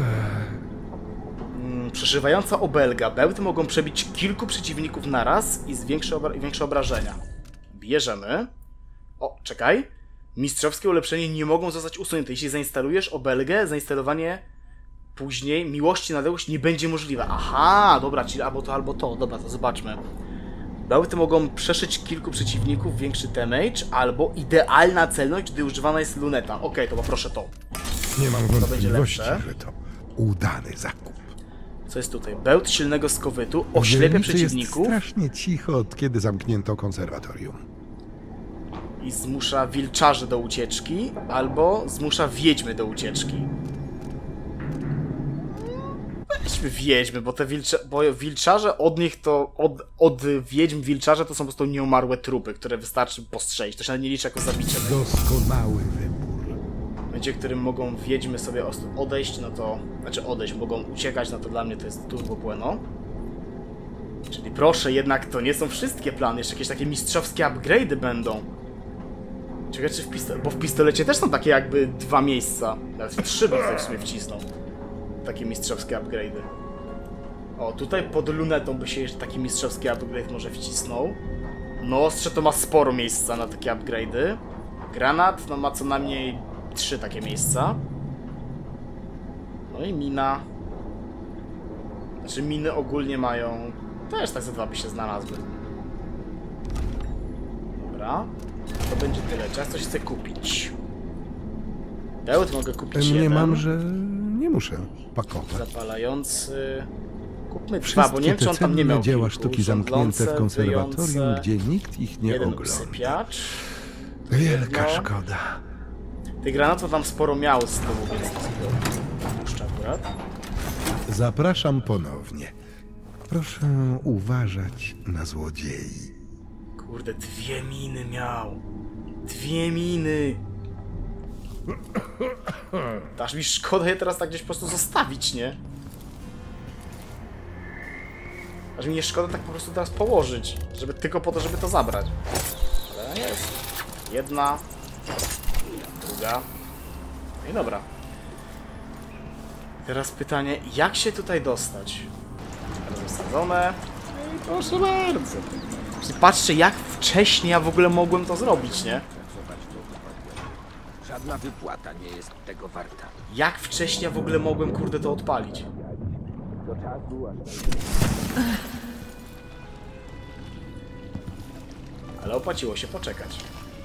Przeżywająca obelga. Bełty mogą przebić kilku przeciwników naraz i większe obrażenia. Bierzemy. O, czekaj. Mistrzowskie ulepszenie nie mogą zostać usunięte. Jeśli zainstalujesz obelgę, zainstalowanie później miłości na odległość nie będzie możliwe. Aha, dobra, czyli albo to, albo to. Dobra, to zobaczmy. Bełty mogą przeszyć kilku przeciwników, większy damage, albo idealna celność, gdy używana jest luneta. Okej, to poproszę to. Nie mam będzie wątpliwości, lepsze. że to udany zakup. Co jest tutaj? Bełt silnego skowytu oślepia Dzielnicy przeciwników jest strasznie cicho, od kiedy zamknięto konserwatorium. i zmusza wilczarzy do ucieczki, albo zmusza wiedźmy do ucieczki. Weźmy wiedźmy, bo te wilczarze od nich to... Od wiedźm wilczarze to są po prostu nieumarłe trupy, które wystarczy postrzelić. To się nie liczy jako zabicie. Doskonały wybór. W momencie, w którym mogą wiedźmy sobie odejść, no to... Znaczy odejść, mogą uciekać, no to dla mnie to jest turbo bueno. Czyli proszę, jednak to nie są wszystkie plany, jeszcze jakieś takie mistrzowskie upgrade'y będą. Czekaj, czy w pistolecie... Bo w pistolecie też są takie jakby dwa miejsca. Nawet trzy bym sobie w sumie wcisnął. Takie mistrzowskie upgrade'y. O, tutaj pod lunetą by się jeszcze taki mistrzowski upgrade może wcisnął. No, ostrze to ma sporo miejsca na takie upgrade'y. Granat, no ma co najmniej 3 takie miejsca. No i mina. Znaczy miny ogólnie mają... Też tak za 2 by się znalazły. Dobra. To będzie tyle. Czas coś chcę kupić. Bełt mogę kupić Nie jeden. mam, że nie muszę pakować. Zapalający... Kupmy 2, Wszystkie bo nie wiem, czy te on tam nie cenne miał dzieła kilku. sztuki zamknięte w Rządzące, konserwatorium, wyjące, gdzie nikt ich nie jeden ogląda. usypiacz. Wielka jedno. szkoda. Tych granatów tam sporo miał z tyłu, więc to sobie puszczę akurat. Zapraszam ponownie. Proszę uważać na złodziei. Kurde, 2 miny miał. 2 miny. Aż mi szkoda je teraz tak gdzieś po prostu zostawić, nie? Aż mi nie szkoda tak po prostu teraz położyć, żeby tylko po to, żeby to zabrać. Ale jest. Jedna. Druga. No i dobra. Teraz pytanie, jak się tutaj dostać? Zasadzone. No i proszę bardzo. Patrzcie, jak wcześnie ja w ogóle mogłem to zrobić, nie? Żadna wypłata nie jest tego warta. Jak wcześnie ja w ogóle mogłem, kurde, to odpalić? Do czasu, Ale opłaciło się poczekać.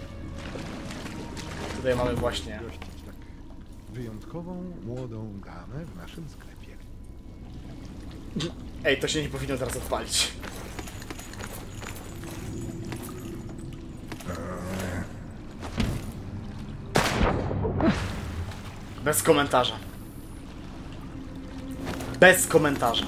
Tutaj mamy właśnie... Wyjątkową młodą damę w naszym sklepie. Ej, to się nie powinno teraz odpalić. Bez komentarza. Bez komentarza.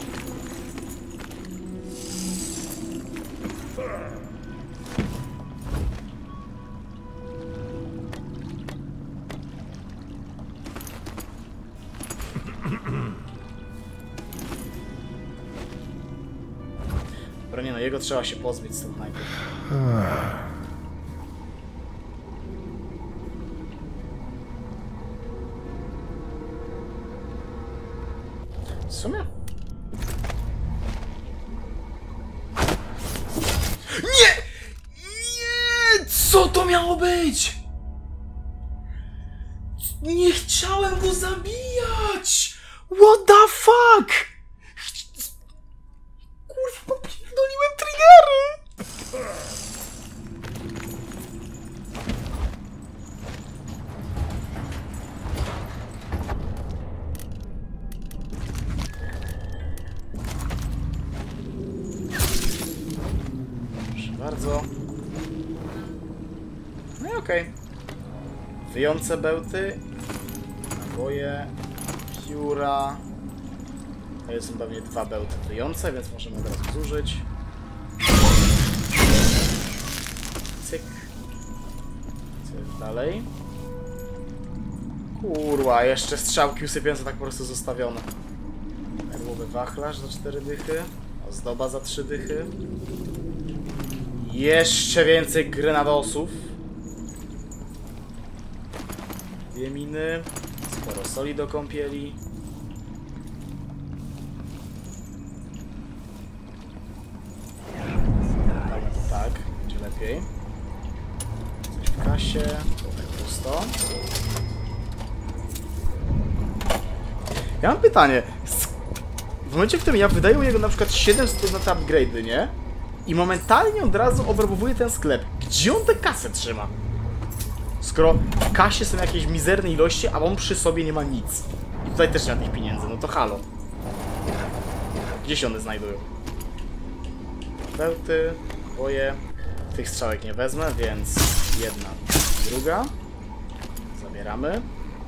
Dobra, nie no, jego trzeba się pozbyć stąd najpierw. W sumie? Nie! Nie! Co to miało być? Nie chciałem go zabijać! What the fuck? Kurwa, popierdoliłem triggery! Proszę bardzo. No i okej. Wyjące bełty, naboje, pióra. To są pewnie 2 bełty wyjące, więc możemy od razu zużyć. Cyk. Co jest dalej? Kurwa, jeszcze strzałki usypiające tak po prostu zostawione. Perłowy wachlarz za 4 dychy. Ozdoba za 3 dychy. Jeszcze więcej grenadosów. 2 miny. Sporo soli do kąpieli. Tak, będzie lepiej. Coś w kasie. Tutaj pusto. Ja mam pytanie. W momencie, w którym ja wydaję jego na przykład 700 na te upgrade'y, nie? I momentalnie od razu obrabowuje ten sklep. Gdzie on tę kasę trzyma? Skoro w kasie są jakieś mizerne ilości, a on przy sobie nie ma nic. I tutaj też nie ma tych pieniędzy, no to halo. Gdzie się one znajdują? Bełty, boje. Tych strzałek nie wezmę, więc jedna, druga. Zabieramy.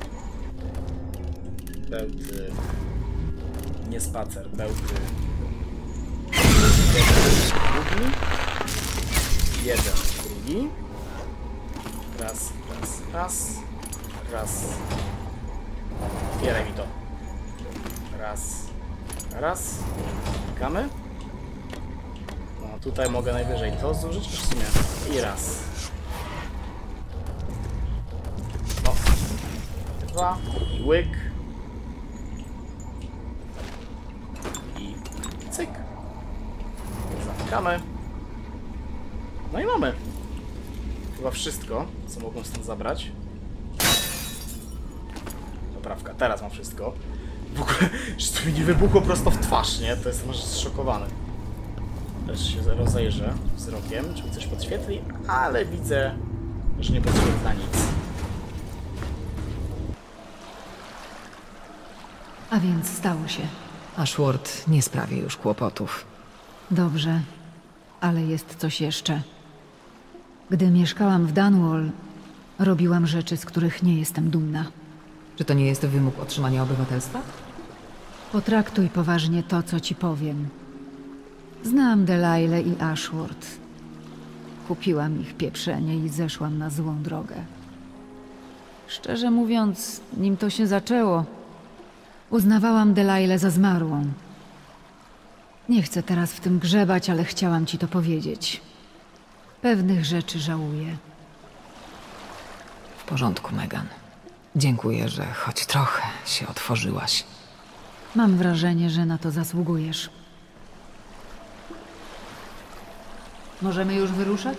Bełty. Nie spacer, bełty. Drugi. Jeden, drugi. Raz, raz, raz. Raz. Otwieraj mi to. Raz. Raz. Klikamy. No tutaj mogę najwyżej to zużyć w sumie. I raz. No. 2. I łyk. I cyk. Zamykamy. No i mamy. Chyba wszystko, co mogą stąd zabrać. Poprawka, teraz mam wszystko. W ogóle, że to mi nie wybuchło prosto w twarz, nie? To jestem aż zszokowany. Też się rozejrzę wzrokiem, czy mi coś podświetli, ale widzę, że nie podświetla nic. A więc stało się. Ashworth nie sprawi już kłopotów. Dobrze, ale jest coś jeszcze. Gdy mieszkałam w Dunwall, robiłam rzeczy, z których nie jestem dumna. Czy to nie jest wymóg otrzymania obywatelstwa? Potraktuj poważnie to, co ci powiem. Znam Delailę i Ashworth. Kupiłam ich pieprzenie i zeszłam na złą drogę. Szczerze mówiąc, nim to się zaczęło, uznawałam Delailę za zmarłą. Nie chcę teraz w tym grzebać, ale chciałam ci to powiedzieć. Pewnych rzeczy żałuję. W porządku, Megan. Dziękuję, że choć trochę się otworzyłaś. Mam wrażenie, że na to zasługujesz. Możemy już wyruszać?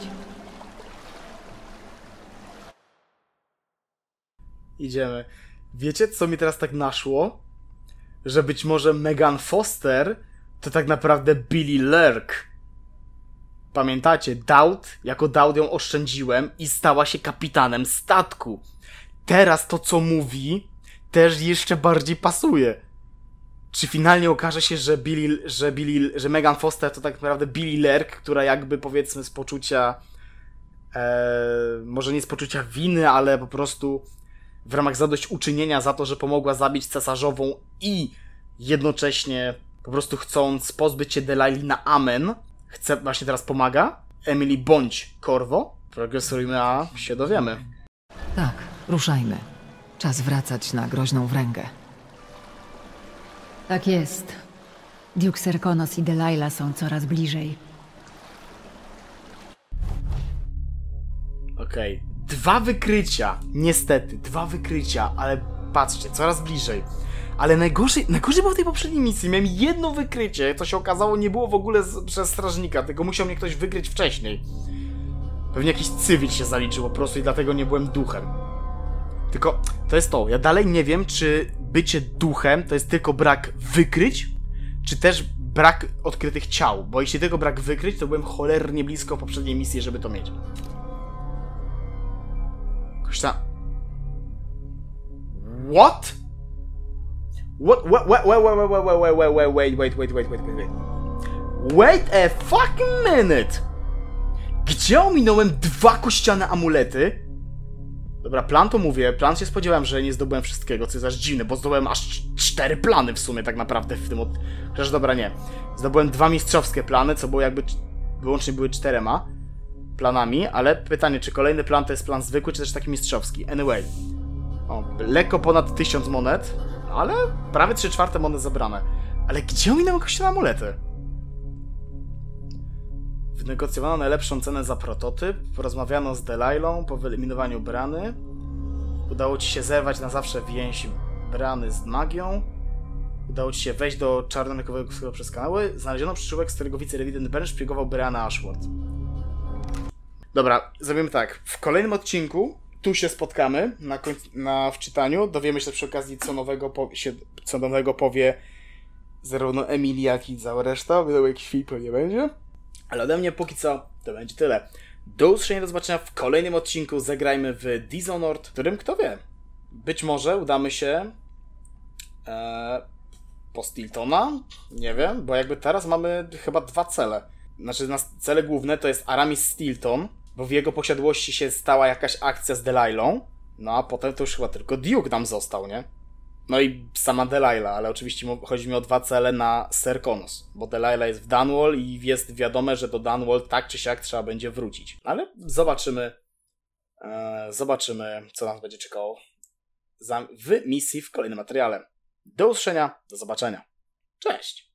Idziemy. Wiecie, co mi teraz tak naszło? Że być może Megan Foster to tak naprawdę Billy Lurk. Pamiętacie? Daud, jako Daud ją oszczędziłem i stała się kapitanem statku. Teraz to, co mówi, też jeszcze bardziej pasuje. Czy finalnie okaże się, że Megan Foster to tak naprawdę Billy Lurk, która jakby, powiedzmy, z poczucia może nie z poczucia winy, ale po prostu w ramach zadośćuczynienia za to, że pomogła zabić cesarzową i jednocześnie po prostu chcąc pozbyć się Delaili na amen, właśnie teraz pomaga? Emily bądź Corvo? Progresujmy, a się dowiemy. Tak, ruszajmy. Czas wracać na groźną wręgę. Tak jest. Duke Serkonos i Delaila są coraz bliżej. Okej. 2 wykrycia. Niestety, 2 wykrycia, ale patrzcie, coraz bliżej. Ale najgorzej było w tej poprzedniej misji. Miałem jedno wykrycie, co się okazało nie było w ogóle przez strażnika, tylko musiał mnie ktoś wykryć wcześniej. Pewnie jakiś cywil się zaliczył po prostu i dlatego nie byłem duchem. Tylko to jest to, ja dalej nie wiem, czy bycie duchem to jest tylko brak wykryć, czy też brak odkrytych ciał. Bo jeśli tylko brak wykryć, to byłem cholernie blisko w poprzedniej misji, żeby to mieć. Kośta... What? Wait a fucking minute! Gdzie ominąłem 2 kościane amulety? Dobra, plan to mówię. Plan się spodziewałem, że nie zdobyłem wszystkiego, co jest aż dziwne, bo zdobyłem aż 4 plany w sumie tak naprawdę w tym Chociaż dobra, nie. Zdobyłem 2 mistrzowskie plany, co było jakby... Wyłącznie były 4 planami, ale pytanie, czy kolejny plan to jest plan zwykły, czy też taki mistrzowski? Anyway. O, lekko ponad 1000 monet, ale prawie 3/4 monet zabrane. Ale gdzie ominęły kościane amulety? Wynegocjowano najlepszą cenę za prototyp, porozmawiano z Delailą po wyeliminowaniu Brany. Udało ci się zerwać na zawsze więź Brany z magią. Udało ci się wejść do czarnomykowego przez kanały. Znaleziono przyczółek, z którego wicerewident Bern szpiegował Brianna Ashworth. Dobra, zrobimy tak. W kolejnym odcinku tu się spotkamy w czytaniu. Dowiemy się przy okazji, co nowego powie zarówno Emily, jak i cała reszta. Wiadomo, jakiś film pewnie będzie. Ale ode mnie póki co to będzie tyle. Do usłyszenia, do zobaczenia w kolejnym odcinku. Zagrajmy w Dishonored, w którym, kto wie, być może udamy się po Stiltona. Nie wiem, bo jakby teraz mamy chyba 2 cele. Znaczy, cele główne to jest Aramis Stilton, bo w jego posiadłości się stała jakaś akcja z Delailą. No a potem to już chyba tylko Duke nam został, nie? No i sama Delaila, ale oczywiście chodzi mi o 2 cele na Serkonos, bo Delaila jest w Dunwall i jest wiadome, że do Dunwall tak czy siak trzeba będzie wrócić. Ale zobaczymy, co nas będzie czekało w misji w kolejnym materiale. Do usłyszenia, do zobaczenia. Cześć!